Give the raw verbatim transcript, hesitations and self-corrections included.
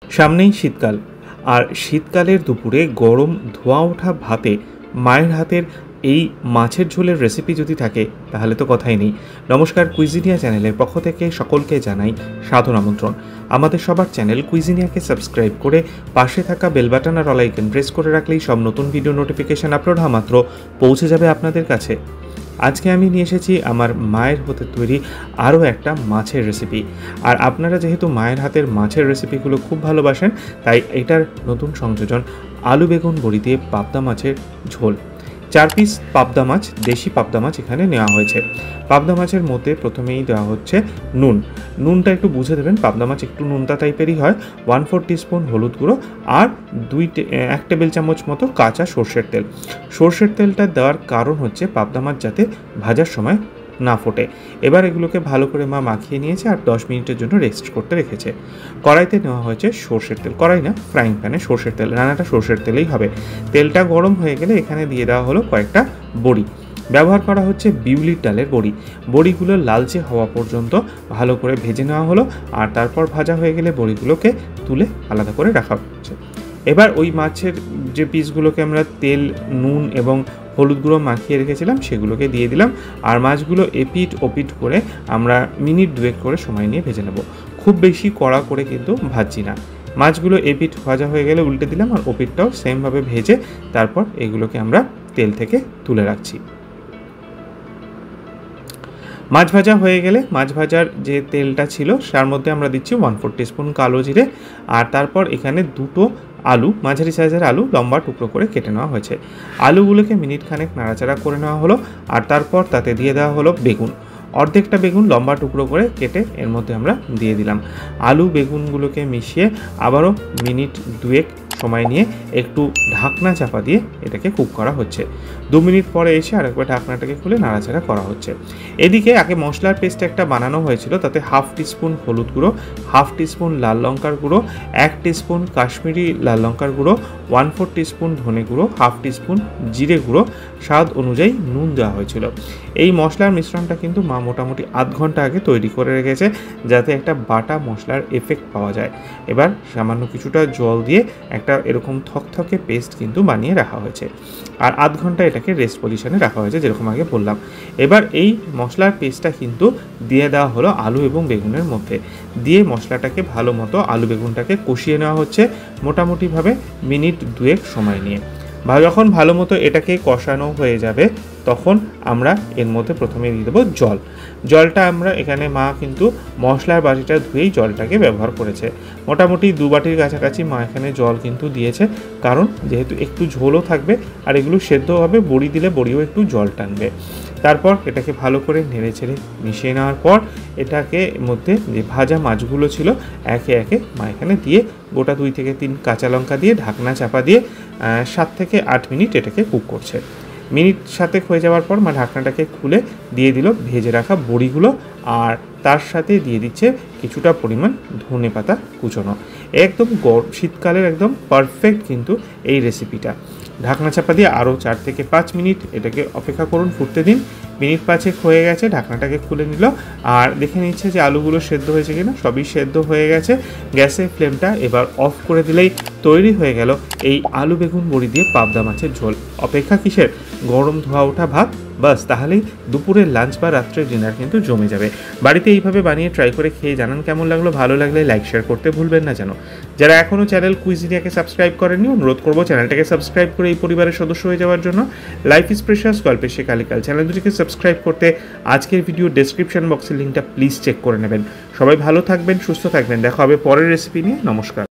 সামনেই শীতকাল, আর শীতকালের দুপুরে গরম ধোয়া ওঠা ভাতে মায়ের হাতের এই মাছের ঝোলের রেসিপি যদি থাকে তাহলে তো কথাই নেই। নমস্কার, কুইজিনিয়া চ্যানেলের পক্ষ থেকে সকলকে জানাই সাদর আমন্ত্রণ। আমাদের সবার চ্যানেল কুইজিনিয়াকে সাবস্ক্রাইব করে পাশে থাকা বেল বাটন আর অল আইকন প্রেস করে রাখলেই সব নতুন ভিডিও নোটিফিকেশান আপলোড হওয়া মাত্র পৌঁছে যাবে আপনাদের কাছে। আজকে আমি নিয়ে এসেছি আমার মায়ের হাতে তৈরি আরও একটা মাছের রেসিপি। আর আপনারা যেহেতু মায়ের হাতের মাছের রেসিপিগুলো খুব ভালোবাসেন, তাই এটার নতুন সংযোজন আলু বেগুন বড়ি দিয়ে পাবদা মাছের ঝোল। চার পিস পাবদা মাছ, দেশি পাবদা মাছ এখানে নেওয়া হয়েছে। পাবদা মাছের মধ্যে প্রথমেই দেওয়া হচ্ছে নুন। নুনটা একটু বুঝে দেবেন, পাবদা মাছ একটু নুনতা টাইপেরই হয়। ওয়ান ফোর টিস্পুন হলুদ গুঁড়ো আর দুই এক টেবিল চামচ মতো কাঁচা সর্ষের তেল। সর্ষের তেলটা দেওয়ার কারণ হচ্ছে পাবদা মাছ যাতে ভাজার সময় না ফোটে। এবার এগুলোকে ভালো করে মা মাখিয়ে নিয়েছে আর দশ মিনিটের জন্য রেস্ট করতে রেখেছে। কড়াইতে নেওয়া হয়েছে সর্ষের তেল, কড়াই না ফ্রাইং প্যানে সর্ষের তেল, রান্নাটা সর্ষের তেলেই হবে। তেলটা গরম হয়ে গেলে এখানে দিয়ে দেওয়া হলো কয়েকটা বড়ি। ব্যবহার করা হচ্ছে বিউলির ডালের বড়ি। বড়িগুলো লালচে হওয়া পর্যন্ত ভালো করে ভেজে নেওয়া হলো, আর তারপর ভাজা হয়ে গেলে বড়িগুলোকে তুলে আলাদা করে রাখা হচ্ছে। এবার ওই মাছের যে পিসগুলোকে আমরা তেল, নুন এবং হলুদ গুঁড়ো মাখিয়ে রেখেছিলাম সেগুলোকে দিয়ে দিলাম, আর মাছগুলো এপিট ওপিট করে আমরা মিনিট দুয়েক করে সময় নিয়ে ভেজে নেব। খুব বেশি কড়া করে কিন্তু ভাজছি না। মাছগুলো এপিট ভাজা হয়ে গেলে উল্টে দিলাম, আর ওপিটটাও সেমভাবে ভেজে তারপর এগুলোকে আমরা তেল থেকে তুলে রাখছি। মাছ ভাজা হয়ে গেলে মাছ ভাজার যে তেলটা ছিল তার মধ্যে আমরা দিচ্ছি ওয়ান ফোর টিস্পুন কালো জিরে, আর তারপর এখানে দুটো আলু, মাঝারি সাইজের আলু লম্বা টুকরো করে কেটে নেওয়া হয়েছে। আলুগুলোকে মিনিট খানেক নাড়াচাড়া করে নেওয়া হলো, আর তারপর তাতে দিয়ে দেওয়া হলো বেগুন। অর্ধেকটা বেগুন লম্বা টুকরো করে কেটে এর মধ্যে আমরা দিয়ে দিলাম। আলু বেগুনগুলোকে মিশিয়ে আবারও মিনিট দুয়েক সময় নিয়ে একটু ঢাকনা চাপা দিয়ে এটাকে কুক করা হচ্ছে। দু মিনিট পরে এসে আরেকবার ঢাকনাটাকে খুলে নাড়াচাড়া করা হচ্ছে। এদিকে আগে মশলার পেস্ট একটা বানানো হয়েছিল, তাতে হাফ টিস্পুন হলুদ গুঁড়ো, হাফ টিস্পুন লাল লঙ্কার গুঁড়ো, এক টিস্পুন কাশ্মীরি লাল লঙ্কার গুঁড়ো, ওয়ান ফোর টিস্পুন ধনে গুঁড়ো, হাফ টিস্পুন জিরে গুঁড়ো, স্বাদ অনুযায়ী নুন দেওয়া হয়েছিল। এই মশলার মিশ্রণটা কিন্তু মা মোটামুটি আধ ঘন্টা আগে তৈরি করে রেখেছে, যাতে একটা বাটা মশলার এফেক্ট পাওয়া যায়। এবার সামান্য কিছুটা জল দিয়ে একটা এরকম থকথকে পেস্ট কিন্তু বানিয়ে রাখা হয়েছে, আর আধ ঘন্টা এটাকে রেস্ট পজিশনে রাখা হয়েছে যেরকম আগে বললাম। এবার এই মশলার পেস্টটা কিন্তু দিয়ে দেওয়া হলো আলু এবং বেগুনের মধ্যে, দিয়ে মশলাটাকে ভালো মতো আলু বেগুনটাকে কষিয়ে নেওয়া হচ্ছে মোটামুটিভাবে মিনিট দুয়েক সময় নিয়ে। যখন ভালো মতো এটাকে কষানো হয়ে যাবে তখন আমরা এর মধ্যে প্রথমে দিয়ে দেবো জল। জলটা আমরা এখানে মা কিন্তু মশলার বাটিটা ধুয়েই জলটাকে ব্যবহার করেছে। মোটামুটি দু বাটির কাছাকাছি মা এখানে জল কিন্তু দিয়েছে, কারণ যেহেতু একটু ঝোলও থাকবে আর এগুলো সেদ্ধ হবে, বড়ি দিলে বড়িও একটু জল টানবে। তারপর এটাকে ভালো করে নেড়ে ছেড়ে মিশিয়ে নেওয়ার পর এটাকে মধ্যে যে ভাজা মাছগুলো ছিল একে একে মা এখানে দিয়ে গোটা দুই থেকে তিন কাঁচা লঙ্কা দিয়ে ঢাকনা চাপা দিয়ে সাত থেকে আট মিনিট এটাকে কুক করছে। মিনিট সাতেক হয়ে যাওয়ার পর মা ঢাকনাটাকে খুলে দিয়ে দিল ভেজে রাখা বড়িগুলো, আর তার সাথে দিয়ে দিচ্ছে কিছুটা পরিমাণ ধনে পাতা কুচোনো। একদম শীতকালের একদম পারফেক্ট কিন্তু এই রেসিপিটা। ঢাকনা চাপা দিয়ে আরও চার থেকে পাঁচ মিনিট এটাকে অপেক্ষা করুন, ফুটতে দিন। মিনিট পাঁচেক হয়ে গেছে, ঢাকনাটাকে খুলে নিল আর দেখে নিচ্ছে যে আলুগুলো সেদ্ধ হয়েছে কিনা। সবই সেদ্ধ হয়ে গেছে। গ্যাসের ফ্লেমটা এবার অফ করে দিলেই তৈরি হয়ে গেল এই আলু বেগুন বড়ি দিয়ে পাবদা মাছের ঝোল। অপেক্ষা কিসের? গরম ধোয়া ওঠা ভাত, বাস তাহলেই দুপুরের লাঞ্চ বা রাত্রের ডিনার কিন্তু জমে যাবে। বাড়িতে এইভাবে বানিয়ে ট্রাই করে খেয়ে জানান কেমন লাগলো। ভালো লাগলে লাইক শেয়ার করতে ভুলবেন না যেন। যারা এখনও চ্যানেল কুইজিনিয়াকে সাবস্ক্রাইব করেননি, অনুরোধ করবো চ্যানেলটাকে সাবস্ক্রাইব করে এই পরিবারের সদস্য হয়ে যাওয়ার জন্য। লাইফ ইজ প্রেশাস গল্পের সে কালিকাল চ্যানেল দুটিকে সাবস্ক্রাইব করতে আজকের ভিডিও ডেসক্রিপশন বক্সের লিঙ্কটা প্লিজ চেক করে নেবেন। সবাই ভালো থাকবেন, সুস্থ থাকবেন। দেখা হবে পরের রেসিপি নিয়ে। নমস্কার।